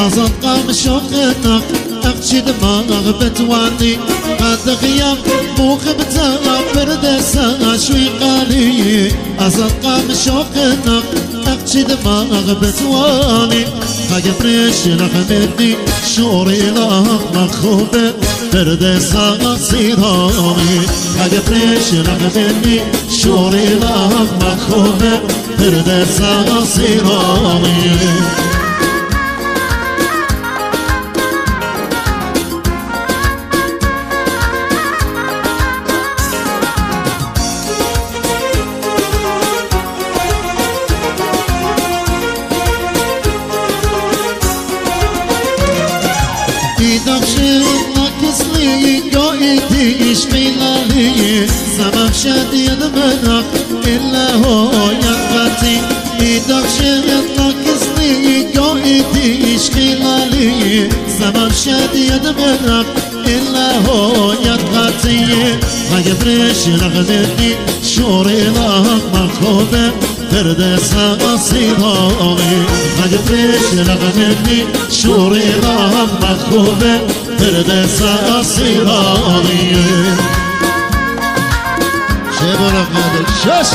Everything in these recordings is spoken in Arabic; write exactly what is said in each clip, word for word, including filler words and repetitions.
أصدق شوقنا أقشي دماغ بتواني قد غياب بوخ بتاع بردسا شوي قالي أصدق شوقنا أقشي دماغ بتواني حاجة فريش لحمدني شوري لك مخوبة بردسا صيراني حاجة فريش لحمدني شوري لك مخوبة بردسا صيراني إيدك شيطنك كسلي قايدي إشقيلالي سبب شديد منك إلا هو يقتي إيدك شيطنك كسلي قايدي إشقيلالي سبب شديد منك إلا هو يقتي هاي بريش لغلتني شوري لك مخوبة بردسا صيراني هاي بريش لغلتني شوري لك مخوبة بردسا صيراني شبرك هذا الشاش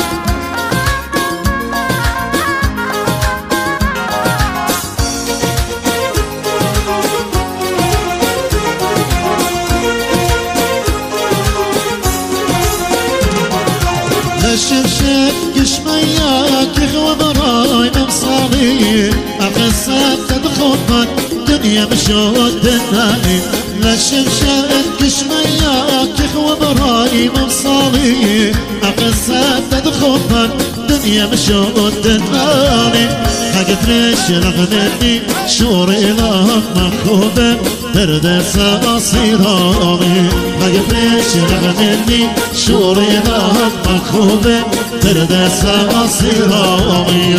الشمشك كشمياك يخوى براي مبصاري أقصد تدخل دنيا مشود النائي للشمشك كشمياك يخوى براي مبصاري أقصد تدخل دنيا مشود النائي حاجة فريش لغنتني شوري لك مخوبة بردسا صيراني حاجة فريش لغنتني شوري لك مخوبة بردسا صيراني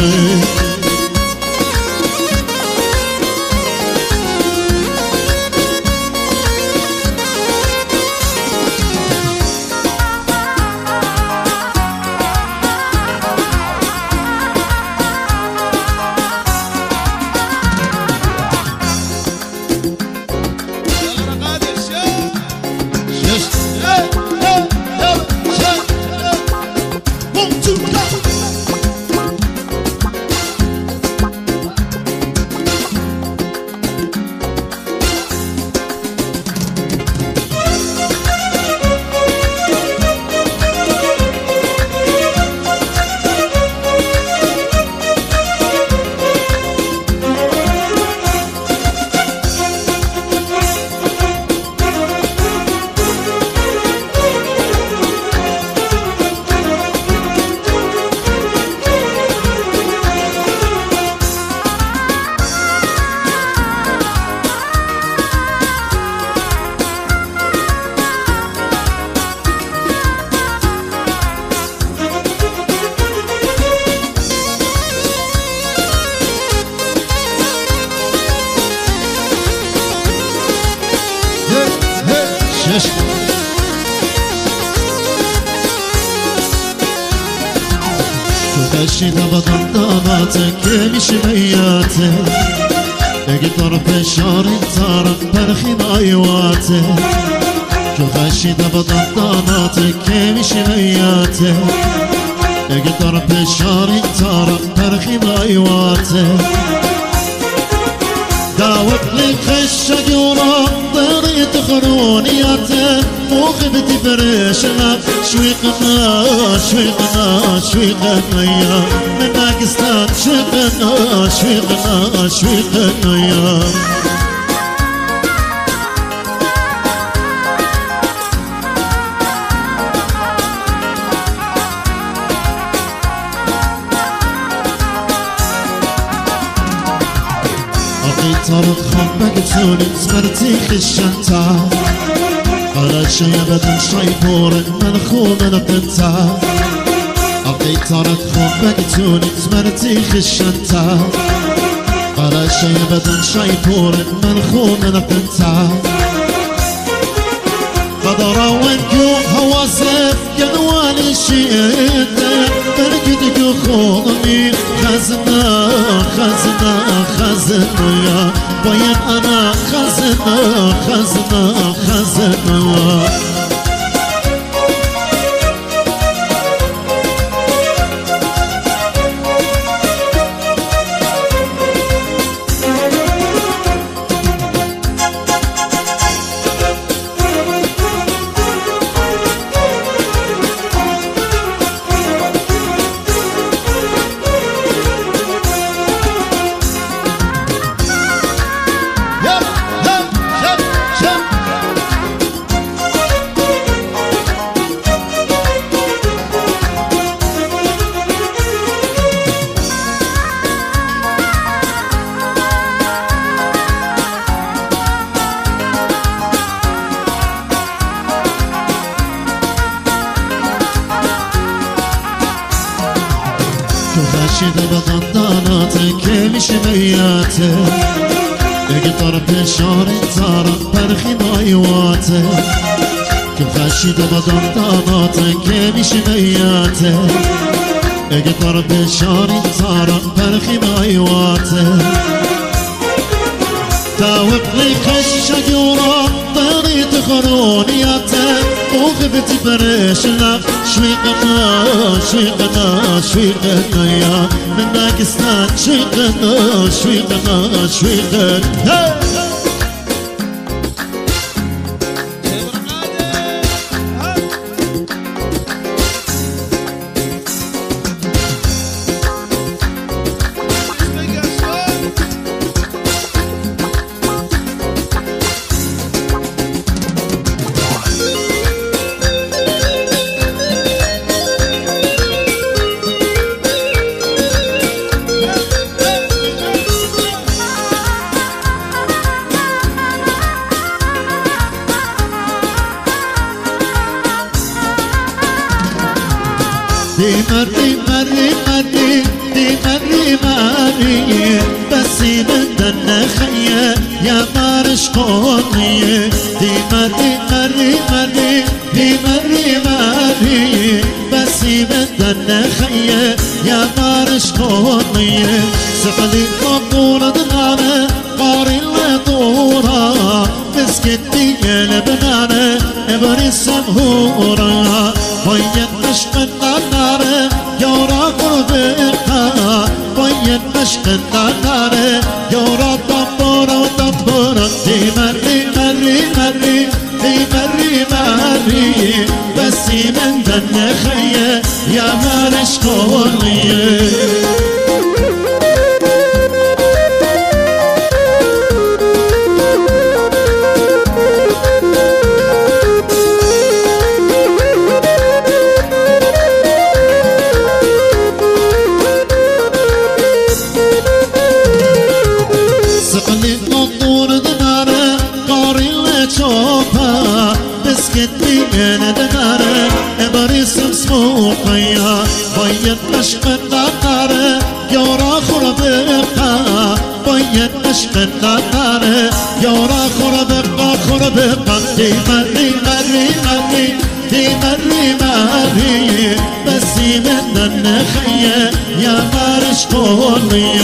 تخشيت بطنطاناتك كمش مياتك اقدر بشار انتارك برخي بايواتك تخشيت بطنطاناتك كمش مياتك اقدر بشار انتارك برخي بايواتك داوت لي خشة جورا ضريت خرونياتك وغبت بريشنا شوي قنا شوي قنا شوي قنا يا من باكستان شوي قنا شوي قنا شوي قنا يا طرق خبك توني سمرتي خشنتا على شي ابدا شايفور منخو من قنتا اقي طرق خبك توني سمرتي خشنتا على شي ابدا شايفور منخو من قنتا قدر وانكو هواسف جدوان الشيء برقد خوني خزنة خزنة خزنة يا وين أنا خزنة خزنة خزنة خاشد بغنداناتك كمش مياتك اقطر بشار زارق برخي مايواتك كم خاشد بغنداناتك كمش مياتك اقطر بشار زارق برخي مايواتك تاوق لي خشك يورا طريق خرونياتك وغبت برشنا شوي قنا شوي قنا شوي قنا يا من باكستان شوي قنا شوي قنا شوي قنا دي مري مري مري دي مري مري بس من دنا خيا يا مارش قوني دي مري مري مري دي مري مري بس من دنا خيا يا مارش قوني سقلي قطورة دنانا قاري لطورة مسكتي لبنانا ابري السمهورة وين مشق النار يورا قربها وين مشق النار يورا دبورة ودبورة دي مري مري مري دي مري مري بس من دن خيا يا مارش قولي مسكتي انا دنارة ابري سمسموقيا وين مشق النار يورا خربقا وين مشق النار يورا خربقا خربقا دي مري مري مري دي مري مري بس من النخية يا مارش قولي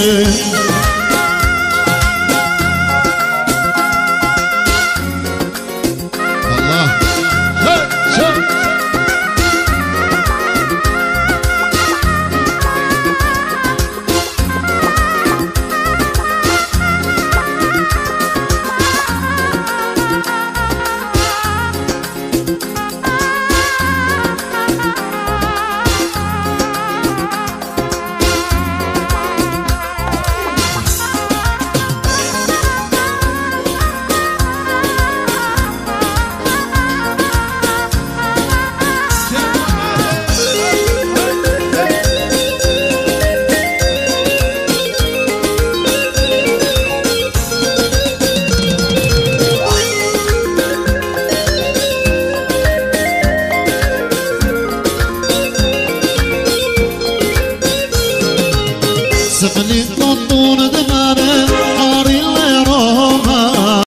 سقلي